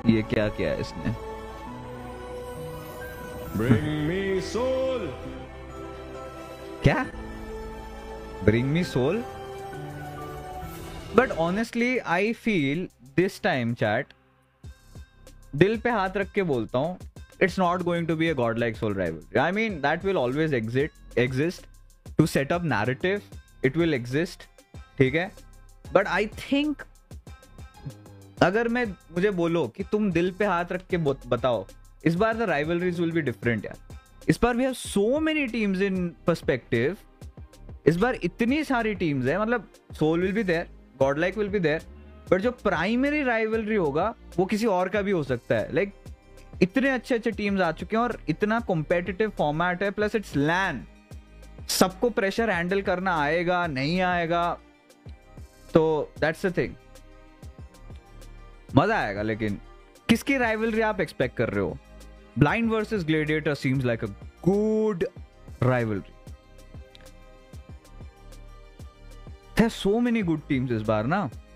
ये क्या किया है इसने? Bring me soul. क्या? Bring me soul? But honestly, I feel this time, chat, दिल पे हाथ रख के बोलता हूँ, it's not going to be a godlike soul rivalry. I mean, that will always exist to set up narrative. It will exist, ठीक है? But I think अगर मुझे बोलो कि तुम दिल पे हाथ रख के बताओ, इस बार the rivalries will be different यार. इस बार we have so many teams in perspective. इस बार इतनी सारी टीम्स है, मतलब soul will be there, godlike will be there, but जो प्राइमरी राइवलरी होगा वो किसी और का भी हो सकता है. लाइक इतने अच्छे अच्छे टीम्स आ चुके हैं और इतना कॉम्पिटिटिव फॉर्मेट है, प्लस इट्स लैन, सबको प्रेशर हैंडल करना आएगा नहीं आएगा, तो दैट्स द थिंग. मजा आएगा. लेकिन किसकी राइवलरी आप एक्सपेक्ट कर रहे हो? Blind versus Gladiator seems like a good rivalry. There are so many good teams इस बार ना.